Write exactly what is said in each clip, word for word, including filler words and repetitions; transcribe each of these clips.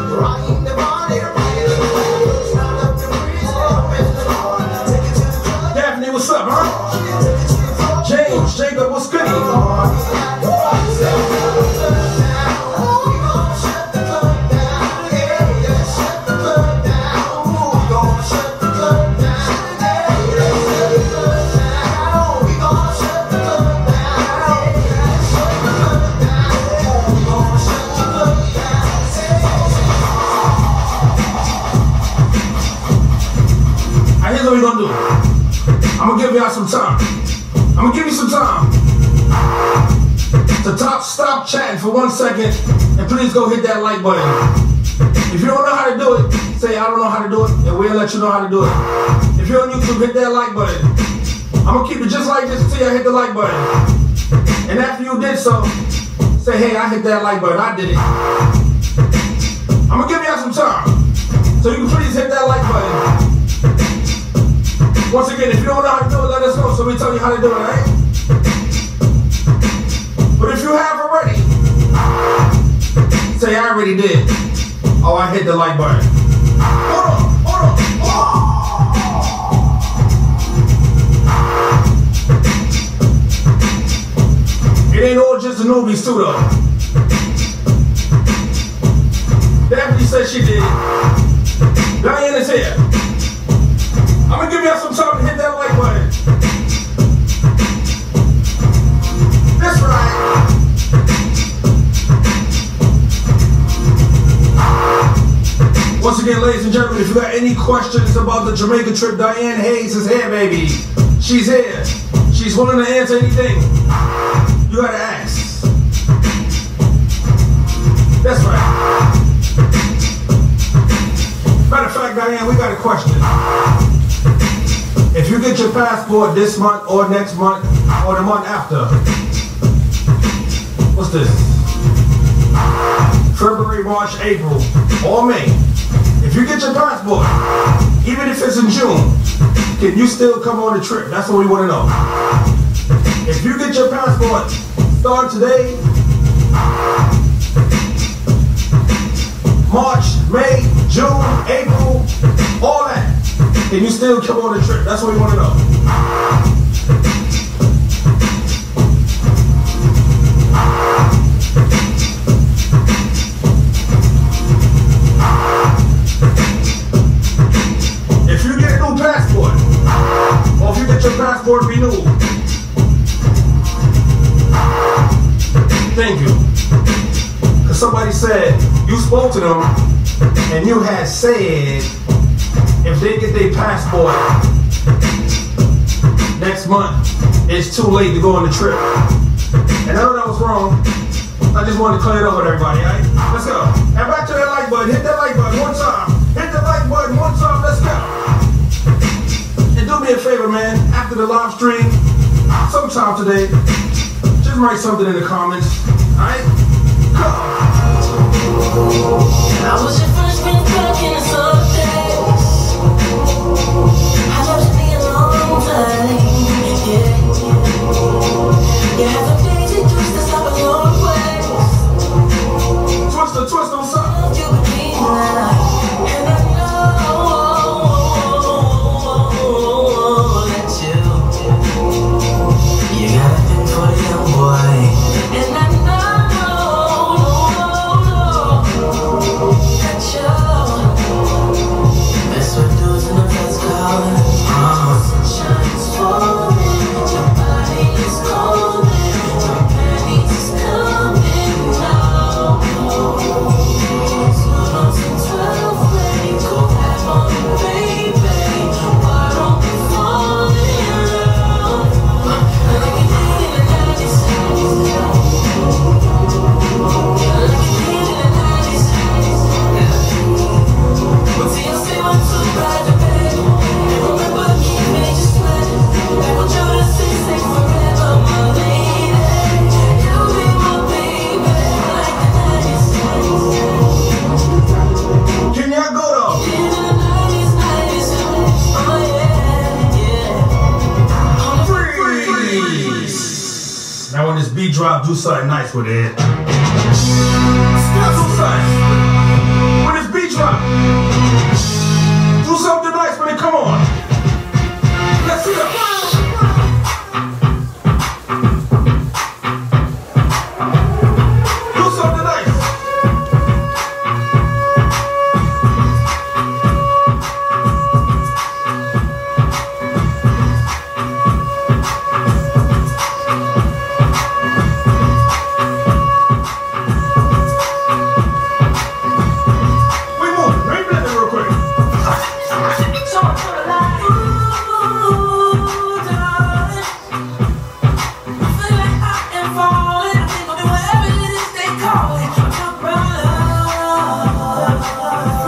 Daphne, what's up, huh? James, Jacob, what's good? Here's what we're gonna do. I'm gonna give y'all some time. I'm gonna give you some time to top, stop chatting for one second and please go hit that like button. If you don't know how to do it, say I don't know how to do it and we'll let you know how to do it. If you're on YouTube, hit that like button. I'm gonna keep it just like this until I hit the like button. And after you did so, say hey, I hit that like button, I did it. I'm gonna give y'all some time. So you can please hit that like button. Once again, if you don't know how to do it, let us know so we tell you how to do it, right? But if you have already, say I already did. Oh, I hit the like button. Hold on, hold on. Oh. It ain't all just the newbies too, though. Daphne said she did. Diane is here. I'm gonna give y'all some time to hit that like button. That's right. Once again, ladies and gentlemen, if you got any questions about the Jamaica trip, Diane Hayes is here, baby. She's here. She's willing to answer anything. You gotta ask. That's right. Matter of fact, Diane, we got a question. If you get your passport this month or next month or the month after, what's this? February, March, April, or May. If you get your passport, even if it's in June, can you still come on the trip? That's what we want to know. If you get your passport, start today, March, May, June, April, all that. Can you still come on the trip? That's what we want to know. If you get a new passport, or if you get your passport renewed, thank you. Because somebody said you spoke to them and you had said if they get their passport next month, it's too late to go on the trip. And I know that was wrong. I just wanted to clear it up with everybody, all right? Let's go. And back to that like button. Hit that like button one time. Hit the like button one time. Let's go. And do me a favor, man. After the live stream, sometime today, just write something in the comments, all right? Go. I was your first man back in the summer days. I loved you a long time, yeah. You have a daisy twist that's up in your ways. Twister, twister, what's up? Loved you between the night, and I know that you, you got a thing for the young boy, and I know that you, that's what dudes in the best call it. Sunshine's falling, your body is calling, your panties is coming now. It's not on since twelve, baby, go have on it, baby. Why don't we fall in love? Like you did in the nineties. Like you did in the nineties. But see, I say one too bad to bed. Remember, he made you sweat. Back when you just say, stay forever, my lady. You'll be my baby, like the nineties. Can y'all go though? In the nineties, nineties. Oh yeah, yeah. On the Freeze! Now when this beat drop, do something nice with it. Do something. When this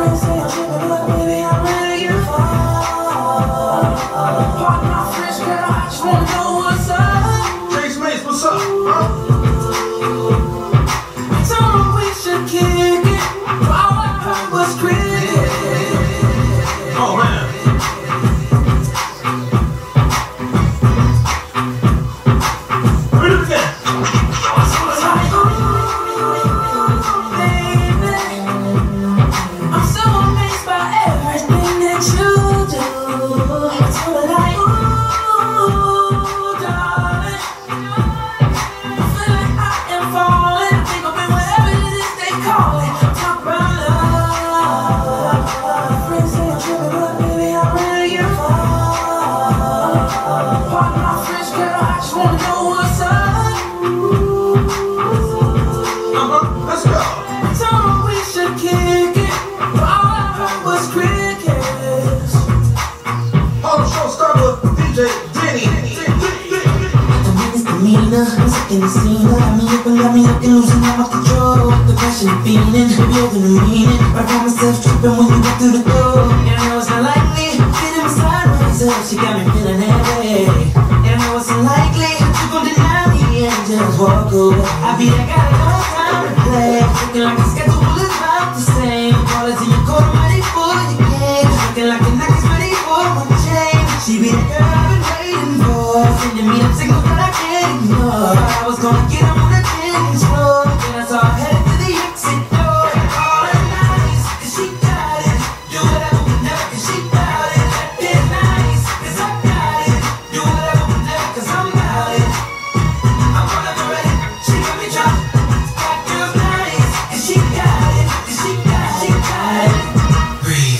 Friends say I'm tripping, but baby, I'm ready to fall. Pardon my French, girl, I just wanna know what's up. Trace Mace, what's up? Huh? Told them we should kick it, but all I heard was cricket. Oh man. Read it again. I'm so amazed by everything that you do. I told her like, ooh, darling, I feel like I am falling. I think I'll be whatever it is they call it. Talk about love. Friends say I'm tripping, but baby, I'm ready to fall. Pardon my French, girl, I just wanna know what's up. Uh-huh. Let's go. Told them we should kick it, but all I heard was crickets. All the show start with D J Denny. The meanest demeanor, I'm sick in the scene. Got me up and got me looking, losing all my control. The passion feeling, maybe open the meaning. But I found myself tripping when you walk through the door. And I know it's not likely, feeling my sideways up. She got me feeling heavy. And I know it's unlikely, you gon' deny me and just walk away. I be that guy that don't have time to play. Looking like the schedule is about the same. Callers in your court, I'm ready for your game. Looking like the knock is ready for my chain. She be the girl I've been waiting for. Sending me them signals that I can't ignore. Thought I was gonna get them on the dance floor. Then I saw her headed to the exit door. All her nice, cause she got it. Do whatever, whenever, cause she got it. That nice, cause I got it. Do whatever, whenever, cause I'm about it. I'm whenever ready, she got me drunk. That girl's nice, cause she got it. Cause she got it, she got it. Breathe.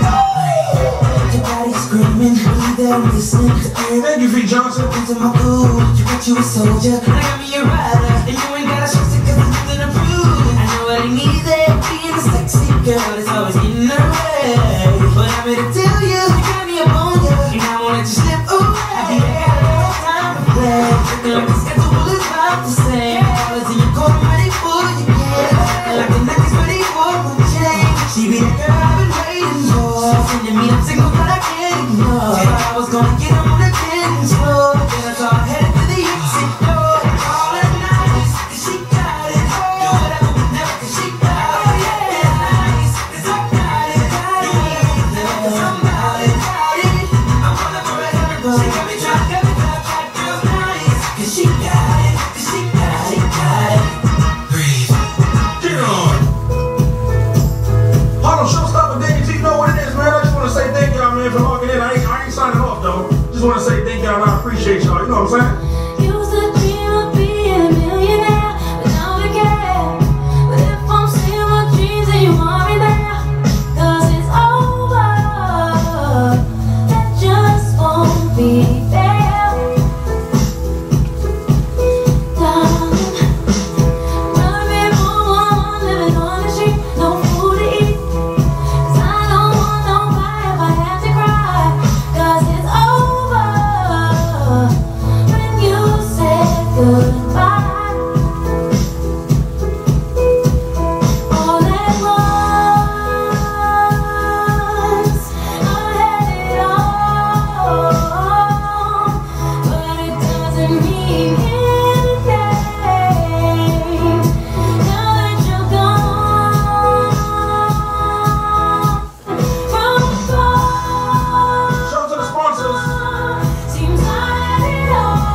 Your body screaming, be there listening. Thank you, V. Johnson. Into my cool, you got you a soldier. And I got me a rider, and you ain't gotta stress it cause it's nothing to prove. I know it ain't easy, being a sexy girl is always getting her way. But I'm here to tell you, you got me up on you, and I won't let you slip away. I think I got no time to play. Looking like the schedule is about the same. Callers in your court, I'm ready for you, yeah. Looking like the neck is ready for my chain. She be the girl I've been waiting for. Sending me them signals that I can't ignore. Thought I was gonna get them on the dance floor. Then I saw her headed to the exit door. All her nice, cause she got it. Do whatever, whenever, cause she got it. Yeah, nice, cause I got it. Do whatever, whenever, cause I'm about it. I'm whenever ready. She got me drunk, got me drunk. That girl's nice, cause she got it. Cause she got it, she got it. Breathe. Get on. Harlem Showstopper, Danny T, you know what it is, man. I just want to say thank y'all, man, for logging in. I ain't, I ain't signing off, though. Just want to say thank y'all, and I appreciate y'all. You know what I'm saying? Used to dream of being a millionaire, but now I care. But if I'm seeing my dreams and you want me there, cause it's over, that just won't be fair. Darling, running for one, living on the street, no food to eat. Cause I don't want nobody if I have to cry, cause it's over when you said goodbye. All at once, I had it all, but it doesn't mean anything now that you're gone from afar. Shout out to the sponsors. Seems I had it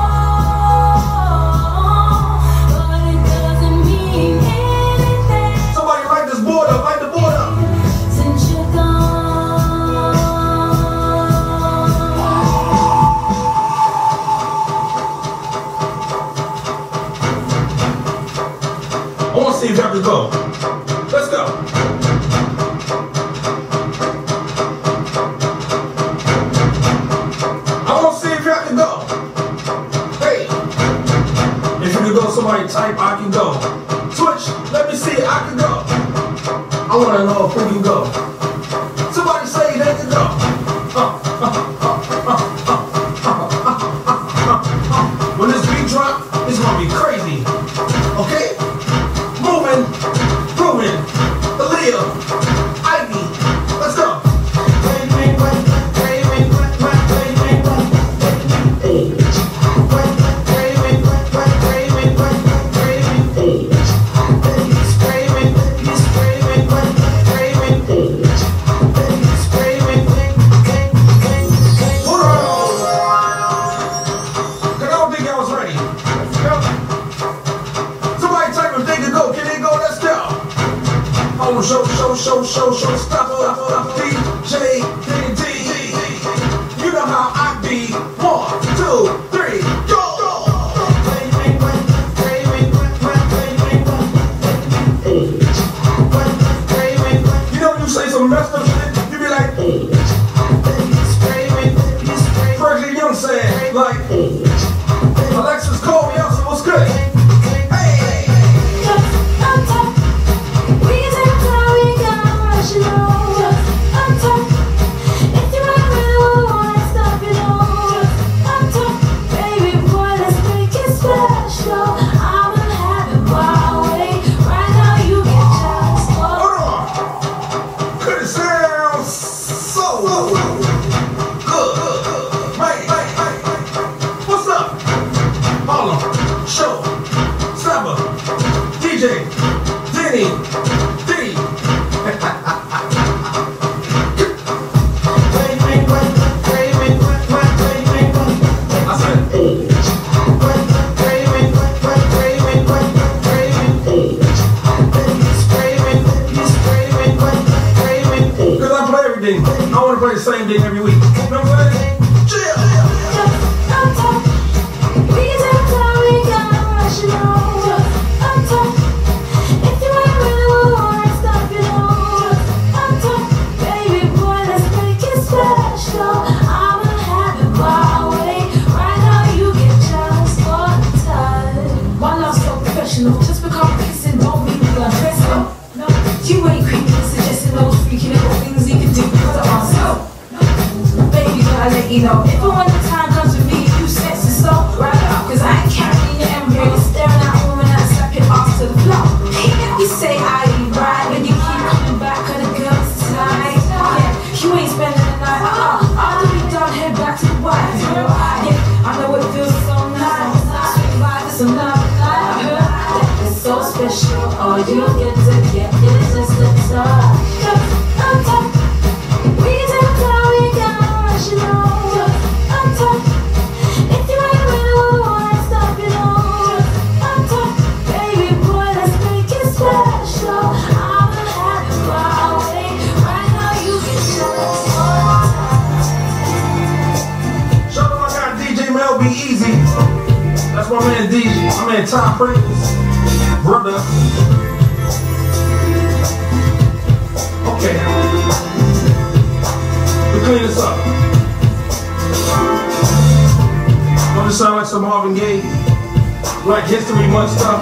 all, but it doesn't mean anything Somebody light this board up. Light the board up. since you're gone. I want to see if y'all can go. Let's go. I want to see if y'all can go. Hey. If you can go, somebody type, I can go. Twitch, let me see, I can go. I want to know if we can go. Somebody say they can go. When this beat drop, it's going to be crazy. Okay? Moving, grooving, Aaliyah, Ivy, show, show, show, show, show, stop up, D J, D D. You know how I be. One, two, three, go! You know you say some messed up shit, you be like, Fergie Young said, like, Alexis called me out, so what's good? D J, Denny, D. I said, because I play everything. I want to play the same thing every week. You know what I'm saying? Just because kissing don't mean we undressing. No, you ain't creeping, suggesting those freaky little things you can do because of ourselves. Baby, gotta let you know, if and when the time comes with me, you sexy so wrap it up, cause I ain't carrying your embryo, staring at a woman and slap your ass to the floor. You say I ain't right, when you keep coming back, cause the girl's tight. Yeah, you ain't spending the night, uh-uh, after we done, head back to the wife. Yeah, I know it feels so nice, sweet vibe, it's another night. I heard so special, all you get to get is just the touch. I'm tough. We don't tell we gotta rush it on. I'm tough. If you ain't really wanna stop it on. I'm tough. Baby boy, let's make it special. I'ma have it my way. Right now you can just one time. Shout out my guy D J Mel Be Easy. That's my man D J, my man Tom Prince. Brother. Okay. We clean this up. Don't it sound like some Marvin Gaye? Black History Month stuff.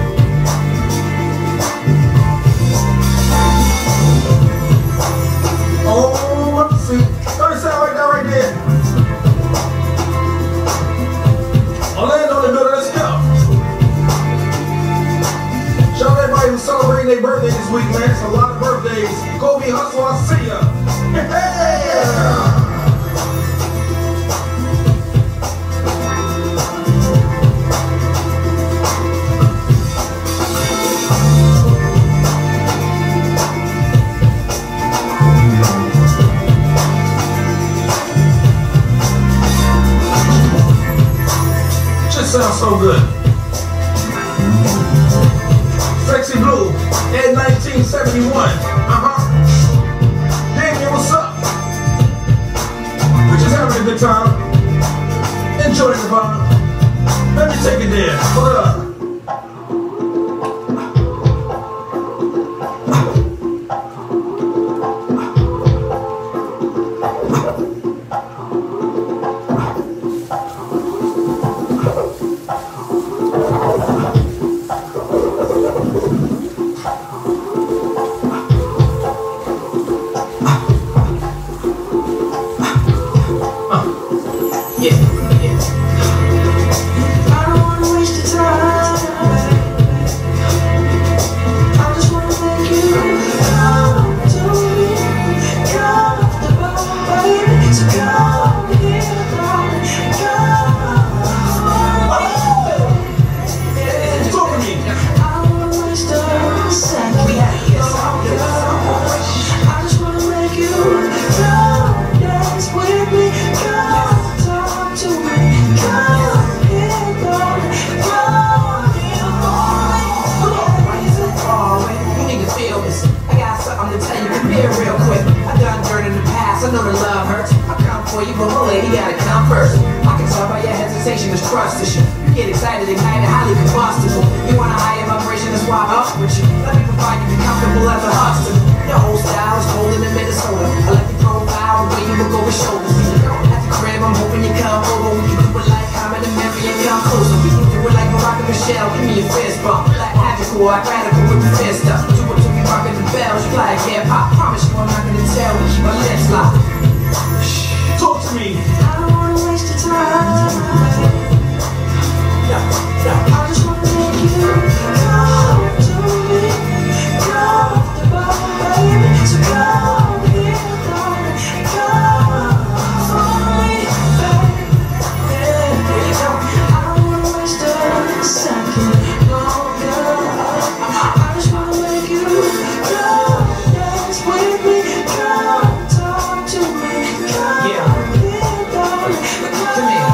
Oh, let's see. Don't it sound like that right there? Orlando, the building, let's go. Shout out everybody who's celebrating their birthday this week, man. It's a lot of birthdays. Kobe Hustle, I see ya. Yeah. Just sounds so good. Sexy Blue, in nineteen seventy-one. Uh-huh. Damien, what's up? We're just having a good time. Enjoying the vibe. Let me take it there. Hold up. here real quick. I done dirt in the past, I know the love hurts. I come for you, but my lady gotta come first. I can tell by your hesitation, there's trust issue. You get excited, ignited, highly combustible. You want a higher vibration, that's why I'm up with you. Let me provide you, be comfortable as a hustle. Your whole style is cold in the Minnesota. I like the profile, the way you look over shoulders. At the crib, I'm hoping you come over. We can do it like I'm in the memory and come closer. We can do it like Barack and Michelle, give me a fist bump. Like magical, I radical with your fist up. Do it to me, rocking the bells, you like hip hop. Promise you I'm not gonna tell, we keep our lips locked. Talk to me. I don't wanna waste your time. No, no. I just wanna make you come to me. Come to bubble, baby. So come here, darling. Come for me, baby. Yeah. I don't wanna waste a second longer. I just wanna make you come dance with me. Come talk to me. Come Yeah. here, darling. Come here.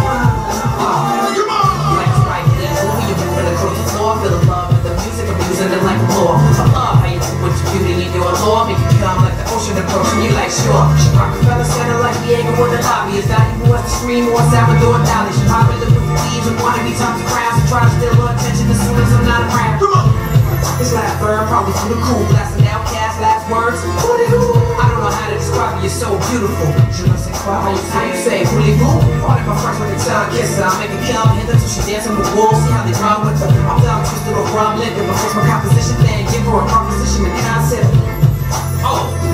Feel the love with the music, I'm using it like a law. I love how you do what you do, then you do a law. Make you come like the ocean approaching you like sure. She Rockefeller Center like Diego with the lobby. Is that who wants to scream or Salvador Dali? She popular with the thieves and wanna be top to crowds and try to steal her attention as soon as I'm not around. Come on. This last bird probably through the cool, blasting outcast last words. I don't know how to describe you, you're so beautiful. Je ne sais quoi, how you how you say, voulez-vous? All of my friends when they tell her kiss her, I'll make her come hit her till she dancing with wolves. See how they run with her. I'm down twisted or rum liquor, but fix my composition, then give her a proposition and concept. Oh.